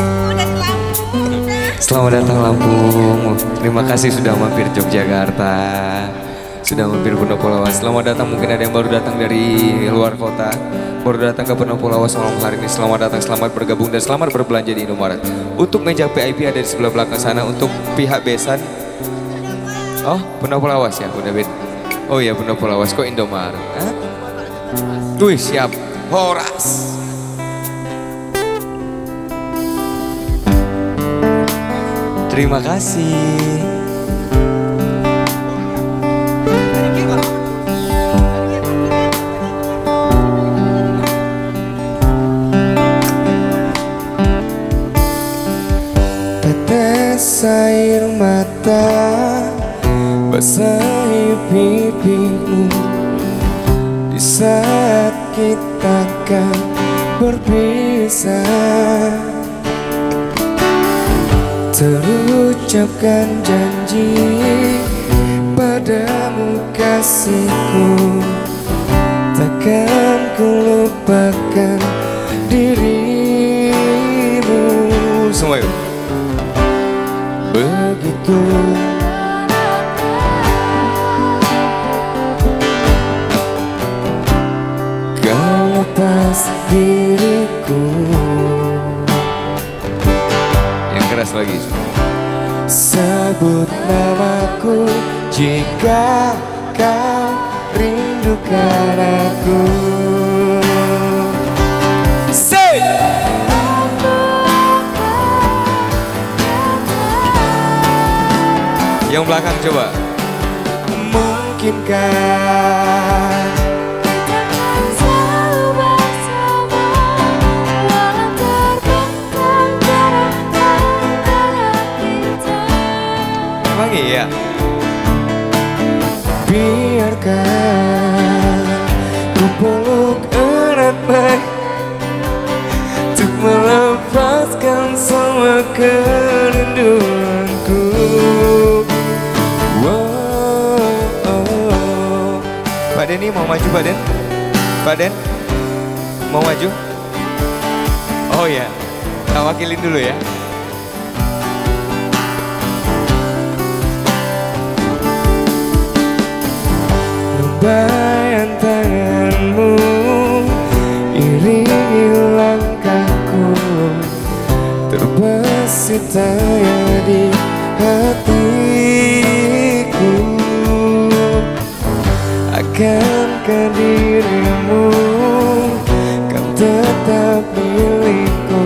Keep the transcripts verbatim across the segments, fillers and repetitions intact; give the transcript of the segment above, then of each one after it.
Selamat datang Lampung. Terima kasih sudah mampir Yogyakarta, sudah mampir Penopolawas. Selamat datang, mungkin ada yang baru datang dari luar kota, baru datang ke Penopolawas malam hari ini. Selamat datang, selamat bergabung dan selamat berbelanja di Indomaret. Untuk meja V I P ada di sebelah belakang sana. Untuk pihak besan, oh Penopolawas ya, udah beda. Oh iya Penopolawas, kok Indomaret? Hah? Wih siap, Horas. Terima kasih. Tetes air mata basahi pipimu di saat kita akan berpisah. Terucapkan janji padamu kasihku, takkan ku lupakan dirimu. Semua yuk. Begitu kau lepas diriku. Yang keras lagi. Sebut namaku jika kau rindukan aku. Say! Yang belakang coba. Mungkinkah iya. Biarkan ku peluk erat baik untuk melepaskan semua kerinduanku. Wow, oh. Pak Denny mau maju Pak Den? Pak Den mau maju? Oh ya, tak wakilin dulu ya. Bayang tanganmu iringi langkahku, terbesit tanya di hatiku. Akankah dirimu kan tetap milikku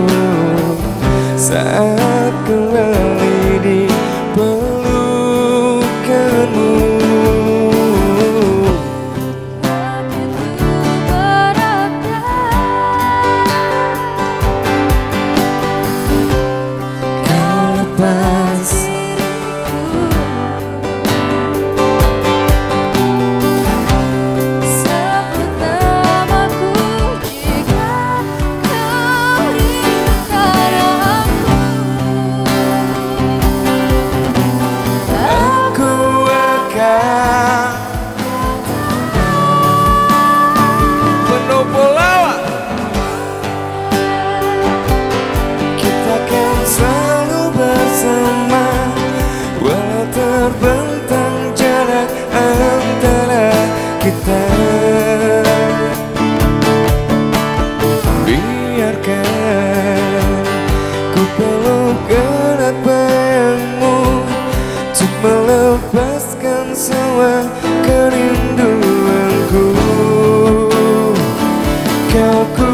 saat kembali di pelukanmu. Terbentang jarak antara kita, biarkan ku peluk erat bayangmu untuk melepaskan semua kerinduanku. Kau ku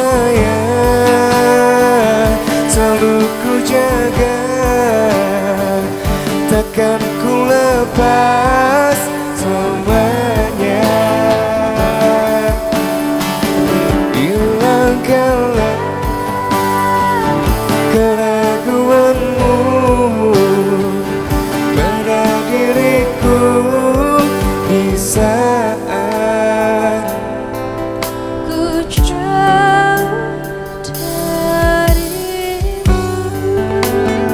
sayang, selalu ku jaga, takkan ku lepas semuanya. Hilangkanlah keraguanmu pada diriku di saat ku jauh darimu.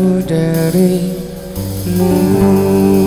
darimu.